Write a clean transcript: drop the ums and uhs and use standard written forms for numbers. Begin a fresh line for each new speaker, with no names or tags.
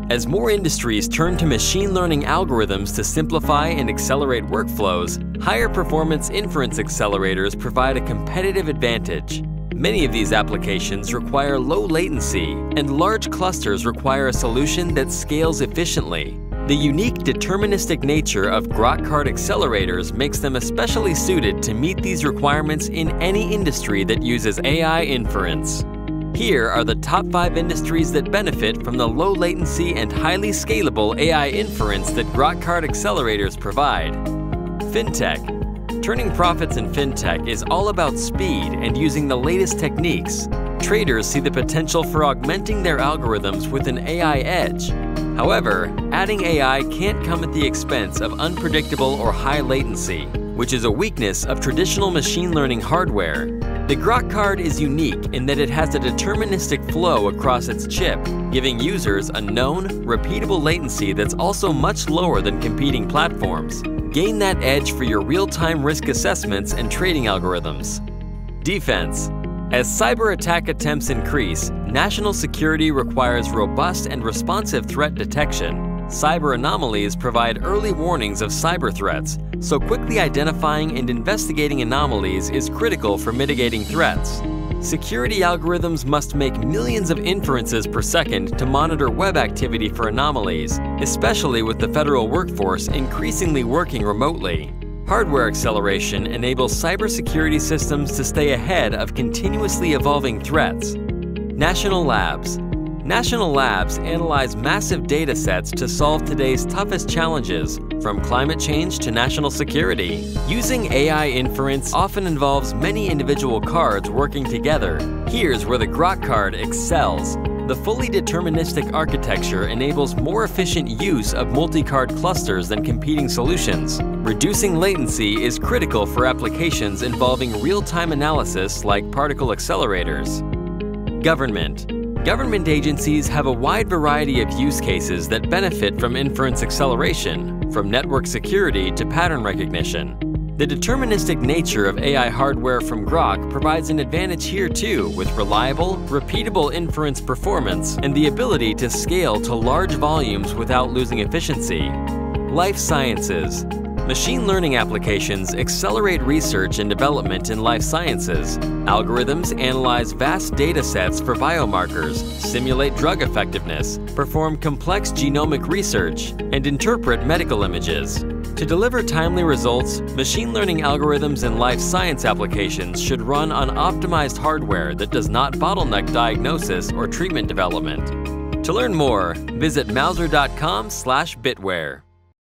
As more industries turn to machine learning algorithms to simplify and accelerate workflows, higher performance inference accelerators provide a competitive advantage. Many of these applications require low latency, and large clusters require a solution that scales efficiently. The unique deterministic nature of GroqCard accelerators makes them especially suited to meet these requirements in any industry that uses AI inference. Here are the top 5 industries that benefit from the low latency and highly scalable AI inference that GroqCard accelerators provide. Fintech. Turning profits in fintech is all about speed and using the latest techniques. Traders see the potential for augmenting their algorithms with an AI edge. However, adding AI can't come at the expense of unpredictable or high latency, which is a weakness of traditional machine learning hardware. The GroqCard is unique in that it has a deterministic flow across its chip, giving users a known, repeatable latency that's also much lower than competing platforms. Gain that edge for your real-time risk assessments and trading algorithms. Defense. As cyber attack attempts increase, national security requires robust and responsive threat detection. Cyber anomalies provide early warnings of cyber threats, so quickly identifying and investigating anomalies is critical for mitigating threats. Security algorithms must make millions of inferences per second to monitor web activity for anomalies, especially with the federal workforce increasingly working remotely. Hardware acceleration enables cybersecurity systems to stay ahead of continuously evolving threats. National labs. National labs analyze massive data sets to solve today's toughest challenges, from climate change to national security. Using AI inference often involves many individual cards working together. Here's where the GroqCard excels. The fully deterministic architecture enables more efficient use of multi-card clusters than competing solutions. Reducing latency is critical for applications involving real-time analysis like particle accelerators. Government. Government agencies have a wide variety of use cases that benefit from inference acceleration, from network security to pattern recognition. The deterministic nature of AI hardware from Groq provides an advantage here too, with reliable, repeatable inference performance and the ability to scale to large volumes without losing efficiency. Life sciences. Machine learning applications accelerate research and development in life sciences. Algorithms analyze vast data sets for biomarkers, simulate drug effectiveness, perform complex genomic research, and interpret medical images. To deliver timely results, machine learning algorithms in life science applications should run on optimized hardware that does not bottleneck diagnosis or treatment development. To learn more, visit mauser.com/bitware.